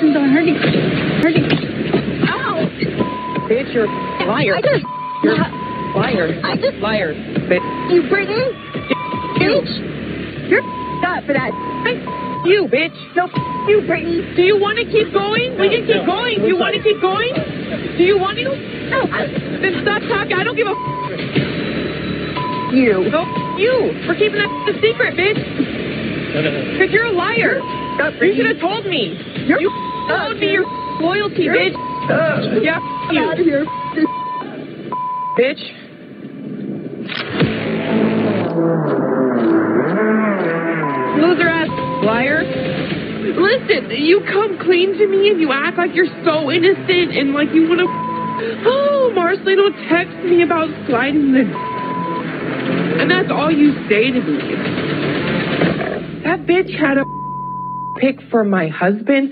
hurting. Ow! Bitch, you're a liar. You're a liar. Liar. Bitch. You Brittany? Bitch. You're up for that. You, bitch. No, you Brittany. Do you want to keep going? We can keep going. Do you want to keep going? Do you want to? No. Then stop talking. I don't give a You. No, you. For keeping that a secret, bitch. Because you're a liar. You should have told me. You told me your loyalty, bitch. Yeah, you. Out of here. Bitch. Loser ass liar. Listen, you come clean to me and you act like you're so innocent and like you want to. Oh, Marcelino text me about sliding the. And that's all you say to me. That bitch had a pick for my husband.